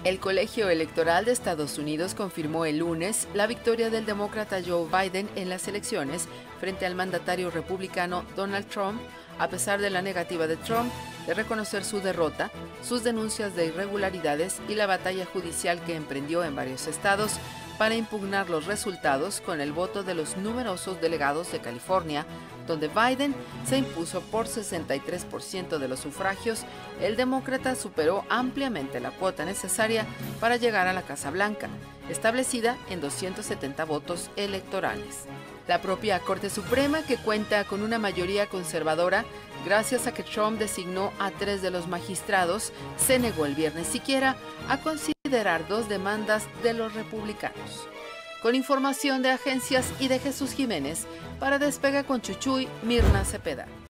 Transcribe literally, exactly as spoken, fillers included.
El Colegio Electoral de Estados Unidos confirmó el lunes la victoria del demócrata Joe Biden en las elecciones frente al mandatario republicano Donald Trump, a pesar de la negativa de Trump de reconocer su derrota, sus denuncias de irregularidades y la batalla judicial que emprendió en varios estados para impugnar los resultados con el voto de los numerosos delegados de California, donde Biden se impuso por sesenta y tres por ciento de los sufragios. El demócrata superó ampliamente la cuota necesaria para llegar a la Casa Blanca, establecida en doscientos setenta votos electorales. La propia Corte Suprema, que cuenta con una mayoría conservadora, gracias a que Trump designó a tres de los magistrados, se negó el viernes siquiera a considerar dos demandas de los republicanos. Con información de agencias y de Jesús Jiménez, para Despega con Chuchuy, Mirna Cepeda.